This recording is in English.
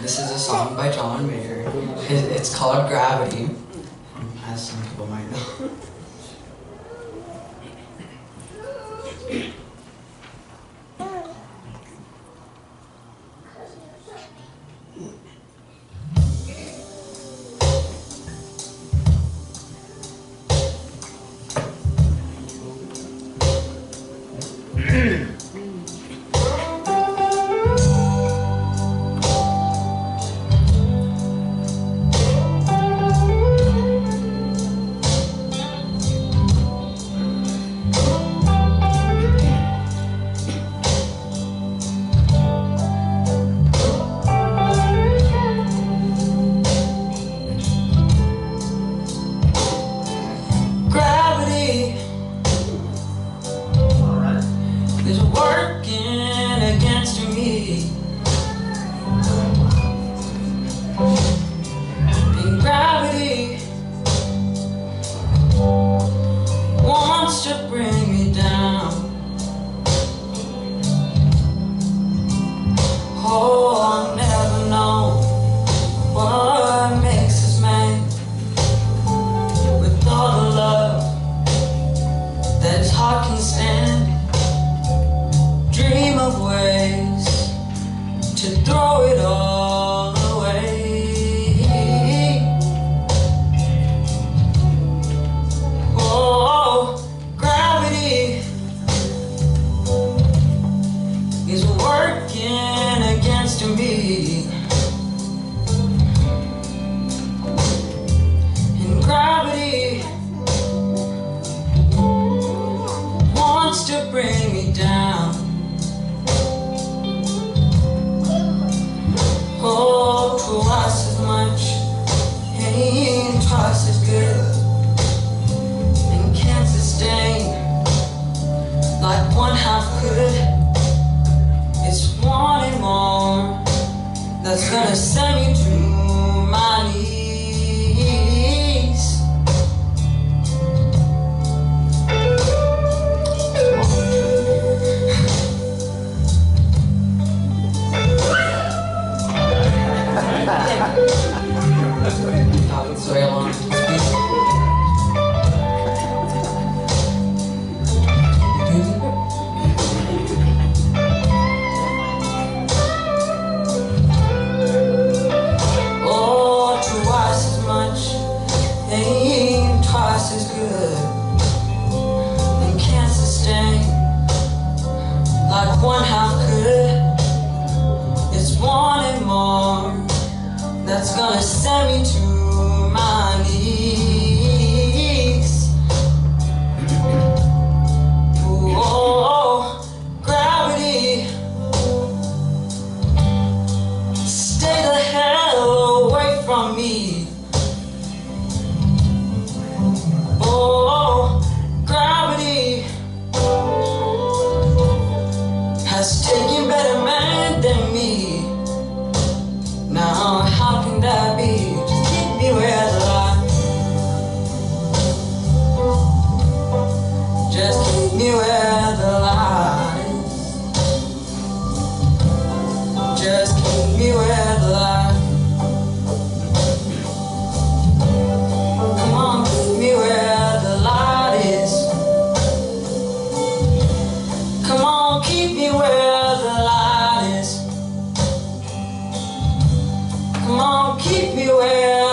This is a song by John Mayer. It's called Gravity, as some people might know. Is working against me, and gravity wants to bring me down. Oh, I'll never know what makes us mad, with all the love that his heart can stand. Dream of ways to throw it all away. Oh, gravity is working against me, and gravity wants to bring me down. Oh, twice as much ain't twice as good, and can't sustain like one half could. It's wanting more that's gonna send me to my knees. It's very long. Oh, twice as much ain't twice as good, and can't sustain like one half could. It's wanting more that's gonna send me to my knees. Oh, gravity, stay the hell away from me. Oh, gravity has taken better men than me. Now how can that be? Just keep me where the light. Just keep me where the light is. Just keep me where the light. Come on, keep me where the light is. Come on, keep me where the light is. Come on, keep me where